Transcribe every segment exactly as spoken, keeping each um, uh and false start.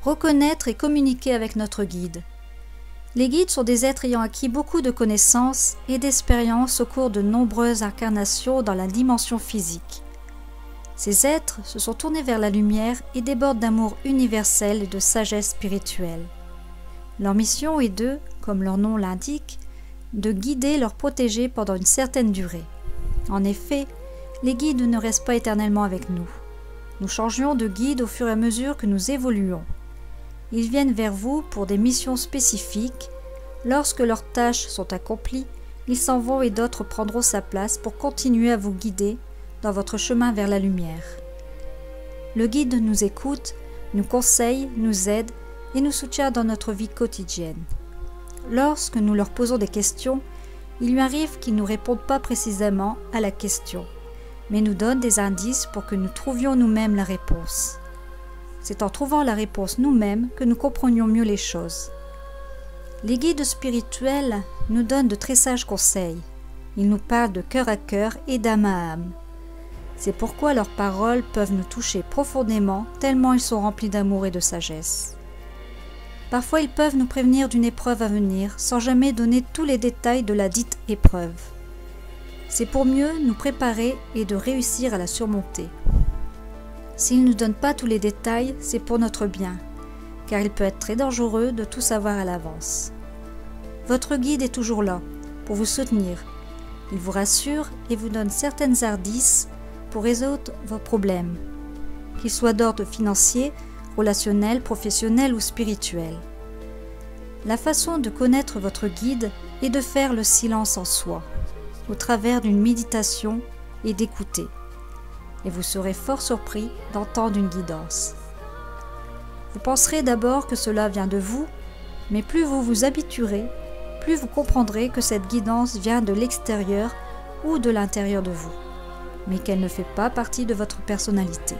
Reconnaître et communiquer avec notre guide. Les guides sont des êtres ayant acquis beaucoup de connaissances et d'expériences au cours de nombreuses incarnations dans la dimension physique. Ces êtres se sont tournés vers la lumière et débordent d'amour universel et de sagesse spirituelle. Leur mission est de, comme leur nom l'indique, de guider leurs protégés pendant une certaine durée. En effet, les guides ne restent pas éternellement avec nous. Nous changeons de guide au fur et à mesure que nous évoluons. Ils viennent vers vous pour des missions spécifiques. Lorsque leurs tâches sont accomplies, ils s'en vont et d'autres prendront sa place pour continuer à vous guider dans votre chemin vers la lumière. Le guide nous écoute, nous conseille, nous aide et nous soutient dans notre vie quotidienne. Lorsque nous leur posons des questions, il lui arrive qu'ils ne nous répondent pas précisément à la question, mais nous donnent des indices pour que nous trouvions nous-mêmes la réponse. C'est en trouvant la réponse nous-mêmes que nous comprenions mieux les choses. Les guides spirituels nous donnent de très sages conseils. Ils nous parlent de cœur à cœur et d'âme à âme. C'est pourquoi leurs paroles peuvent nous toucher profondément, tellement ils sont remplis d'amour et de sagesse. Parfois, ils peuvent nous prévenir d'une épreuve à venir, sans jamais donner tous les détails de la dite épreuve. C'est pour mieux nous préparer et de réussir à la surmonter. S'ils ne nous donnent pas tous les détails, c'est pour notre bien, car il peut être très dangereux de tout savoir à l'avance. Votre guide est toujours là, pour vous soutenir. Il vous rassure et vous donne certaines hardices pour résoudre vos problèmes, qu'ils soient d'ordre financier, relationnel, professionnel ou spirituel. La façon de connaître votre guide est de faire le silence en soi, au travers d'une méditation et d'écouter. Et vous serez fort surpris d'entendre une guidance. Vous penserez d'abord que cela vient de vous, mais plus vous vous habituerez, plus vous comprendrez que cette guidance vient de l'extérieur ou de l'intérieur de vous, mais qu'elle ne fait pas partie de votre personnalité.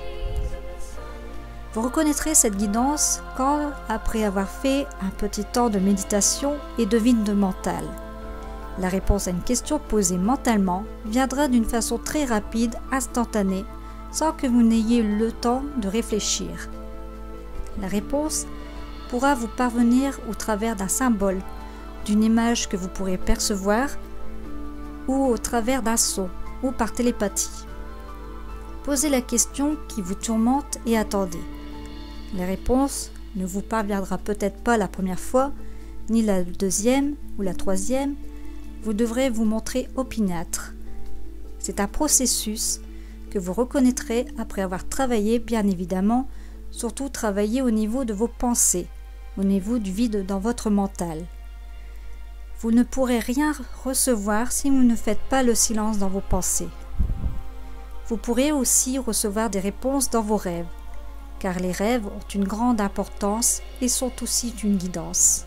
Vous reconnaîtrez cette guidance quand, après avoir fait un petit temps de méditation et de vide mental, la réponse à une question posée mentalement viendra d'une façon très rapide, instantanée, sans que vous n'ayez eu le temps de réfléchir. La réponse pourra vous parvenir au travers d'un symbole, d'une image que vous pourrez percevoir, ou au travers d'un son, ou par télépathie. Posez la question qui vous tourmente et attendez. La réponse ne vous parviendra peut-être pas la première fois, ni la deuxième ou la troisième. Vous devrez vous montrer opiniâtre. C'est un processus que vous reconnaîtrez après avoir travaillé, bien évidemment, surtout travailler au niveau de vos pensées, au niveau du vide dans votre mental. Vous ne pourrez rien recevoir si vous ne faites pas le silence dans vos pensées. Vous pourrez aussi recevoir des réponses dans vos rêves, car les rêves ont une grande importance et sont aussi une guidance.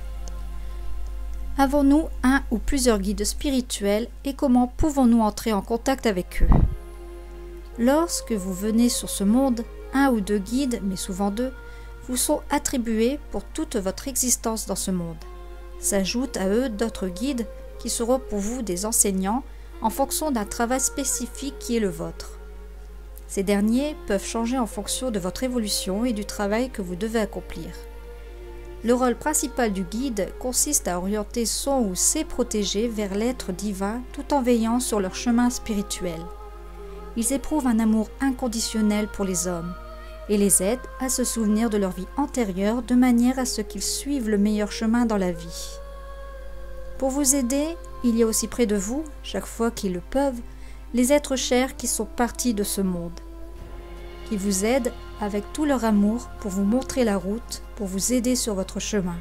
Avons-nous un ou plusieurs guides spirituels et comment pouvons-nous entrer en contact avec eux? Lorsque vous venez sur ce monde, un ou deux guides, mais souvent deux, vous sont attribués pour toute votre existence dans ce monde. S'ajoutent à eux d'autres guides qui seront pour vous des enseignants en fonction d'un travail spécifique qui est le vôtre. Ces derniers peuvent changer en fonction de votre évolution et du travail que vous devez accomplir. Le rôle principal du guide consiste à orienter son ou ses protégés vers l'être divin tout en veillant sur leur chemin spirituel. Ils éprouvent un amour inconditionnel pour les hommes et les aident à se souvenir de leur vie antérieure de manière à ce qu'ils suivent le meilleur chemin dans la vie. Pour vous aider, il y a aussi près de vous, chaque fois qu'ils le peuvent, les êtres chers qui sont partis de ce monde, qui vous aident avec tout leur amour pour vous montrer la route, pour vous aider sur votre chemin.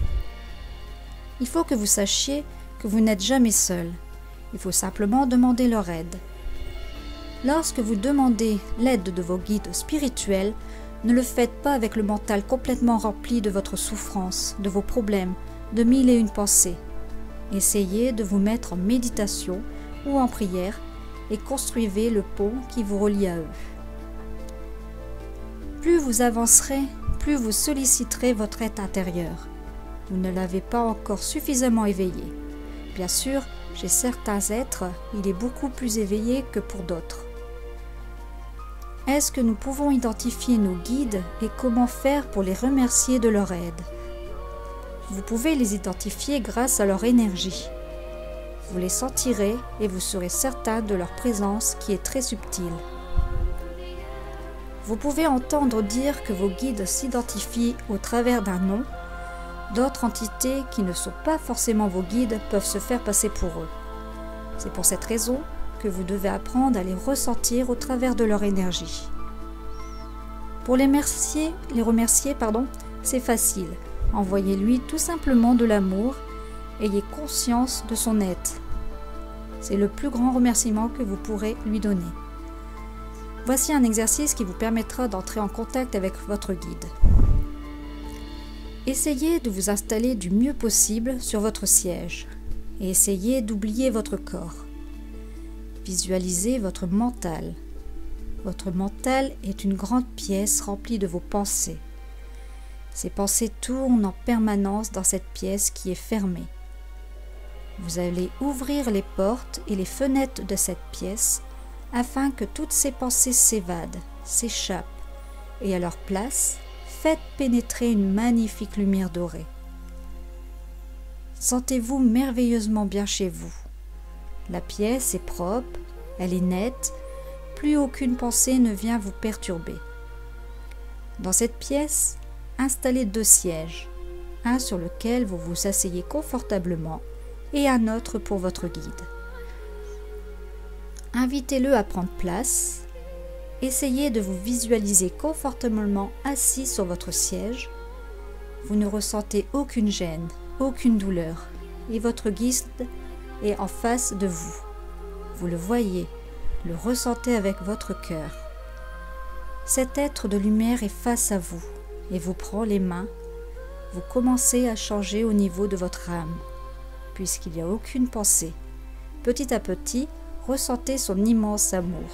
Il faut que vous sachiez que vous n'êtes jamais seul. Il faut simplement demander leur aide. Lorsque vous demandez l'aide de vos guides spirituels, ne le faites pas avec le mental complètement rempli de votre souffrance, de vos problèmes, de mille et une pensées. Essayez de vous mettre en méditation ou en prière et construisez le pont qui vous relie à eux. Plus vous avancerez, plus vous solliciterez votre être intérieur. Vous ne l'avez pas encore suffisamment éveillé. Bien sûr, chez certains êtres, il est beaucoup plus éveillé que pour d'autres. est-ce que nous pouvons identifier nos guides et comment faire pour les remercier de leur aide? Vous pouvez les identifier grâce à leur énergie. Vous les sentirez et vous serez certain de leur présence qui est très subtile. Vous pouvez entendre dire que vos guides s'identifient au travers d'un nom. D'autres entités qui ne sont pas forcément vos guides peuvent se faire passer pour eux. C'est pour cette raison que vous devez apprendre à les ressentir au travers de leur énergie. Pour les remercier, les remercier, pardon, c'est facile. Envoyez-lui tout simplement de l'amour. Ayez conscience de son être. C'est le plus grand remerciement que vous pourrez lui donner. Voici un exercice qui vous permettra d'entrer en contact avec votre guide. Essayez de vous installer du mieux possible sur votre siège et essayez d'oublier votre corps. Visualisez votre mental. Votre mental est une grande pièce remplie de vos pensées. Ces pensées tournent en permanence dans cette pièce qui est fermée. Vous allez ouvrir les portes et les fenêtres de cette pièce afin que toutes ces pensées s'évadent, s'échappent et à leur place, faites pénétrer une magnifique lumière dorée. Sentez-vous merveilleusement bien chez vous. La pièce est propre, elle est nette, plus aucune pensée ne vient vous perturber. Dans cette pièce, installez deux sièges, un sur lequel vous vous asseyez confortablement et un autre pour votre guide. Invitez-le à prendre place. Essayez de vous visualiser confortablement assis sur votre siège. Vous ne ressentez aucune gêne, aucune douleur et votre guide est en face de vous. Vous le voyez, le ressentez avec votre cœur. Cet être de lumière est face à vous et vous prend les mains. Vous commencez à changer au niveau de votre âme. Puisqu'il n'y a aucune pensée. Petit à petit, ressentez son immense amour.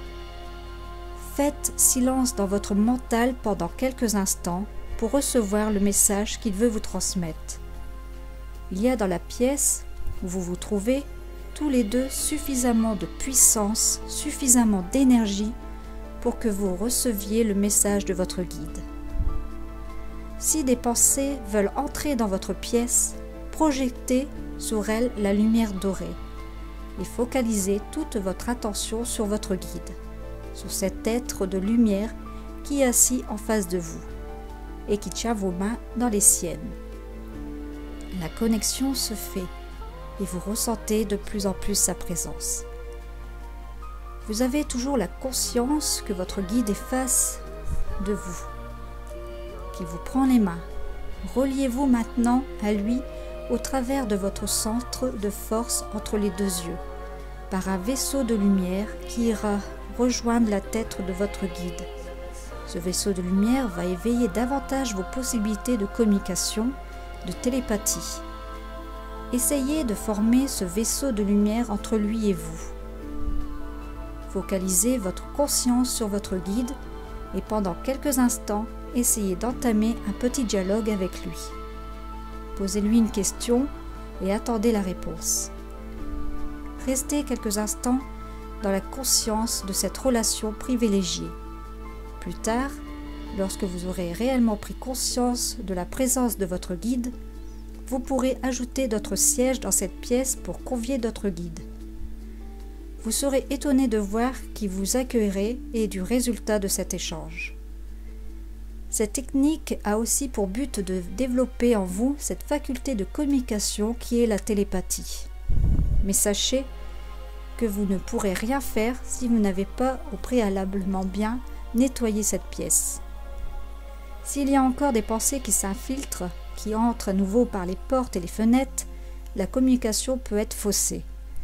Faites silence dans votre mental pendant quelques instants pour recevoir le message qu'il veut vous transmettre. Il y a dans la pièce où vous vous trouvez, tous les deux suffisamment de puissance, suffisamment d'énergie pour que vous receviez le message de votre guide. Si des pensées veulent entrer dans votre pièce, projectez sur elles la lumière dorée et focalisez toute votre attention sur votre guide, sur cet être de lumière qui est assis en face de vous et qui tient vos mains dans les siennes. La connexion se fait et vous ressentez de plus en plus sa présence. Vous avez toujours la conscience que votre guide est face de vous, qu'il vous prend les mains. Reliez-vous maintenant à lui au travers de votre centre de force entre les deux yeux, par un vaisseau de lumière qui ira rejoindre la tête de votre guide. Ce vaisseau de lumière va éveiller davantage vos possibilités de communication, de télépathie. Essayez de former ce vaisseau de lumière entre lui et vous. Focalisez votre conscience sur votre guide et pendant quelques instants, essayez d'entamer un petit dialogue avec lui. Posez-lui une question et attendez la réponse. Restez quelques instants dans la conscience de cette relation privilégiée. Plus tard, lorsque vous aurez réellement pris conscience de la présence de votre guide, vous pourrez ajouter d'autres sièges dans cette pièce pour convier d'autres guides. Vous serez étonné de voir qui vous accueillerait et du résultat de cet échange. Cette technique a aussi pour but de développer en vous cette faculté de communication qui est la télépathie. Mais sachez que vous ne pourrez rien faire si vous n'avez pas au préalablement bien nettoyé cette pièce. S'il y a encore des pensées qui s'infiltrent, qui entrent à nouveau par les portes et les fenêtres, la communication peut être faussée.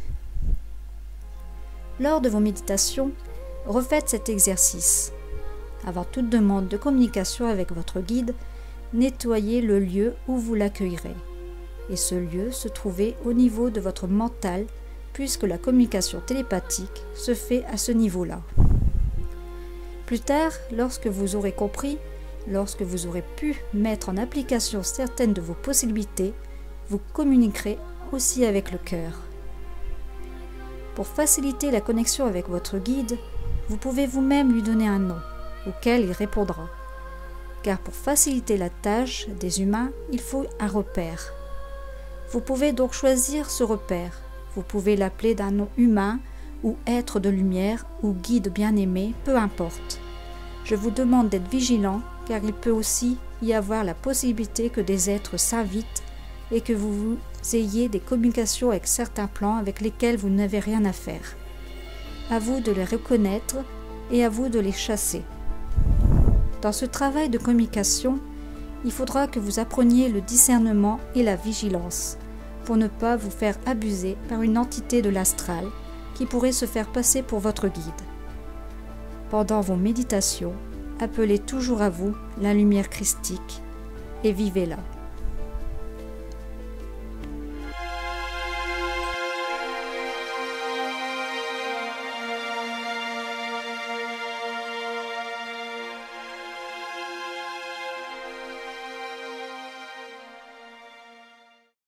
Lors de vos méditations, refaites cet exercice. Avant toute demande de communication avec votre guide, nettoyez le lieu où vous l'accueillerez. Et ce lieu se trouvait au niveau de votre mental, puisque la communication télépathique se fait à ce niveau-là. Plus tard, lorsque vous aurez compris, lorsque vous aurez pu mettre en application certaines de vos possibilités, vous communiquerez aussi avec le cœur. Pour faciliter la connexion avec votre guide, Vous pouvez vous-même lui donner un nom, auquel il répondra. Car pour faciliter la tâche des humains, il faut un repère. Vous pouvez donc choisir ce repère. Vous pouvez l'appeler d'un nom humain, ou être de lumière, ou guide bien-aimé, peu importe. Je vous demande d'être vigilant, car il peut aussi y avoir la possibilité que des êtres s'invitent et que vous, vous ayez des communications avec certains plans avec lesquels vous n'avez rien à faire. À vous de les reconnaître et à vous de les chasser. Dans ce travail de communication, il faudra que vous appreniez le discernement et la vigilance pour ne pas vous faire abuser par une entité de l'astral qui pourrait se faire passer pour votre guide. Pendant vos méditations, appelez toujours à vous la lumière christique et vivez-la.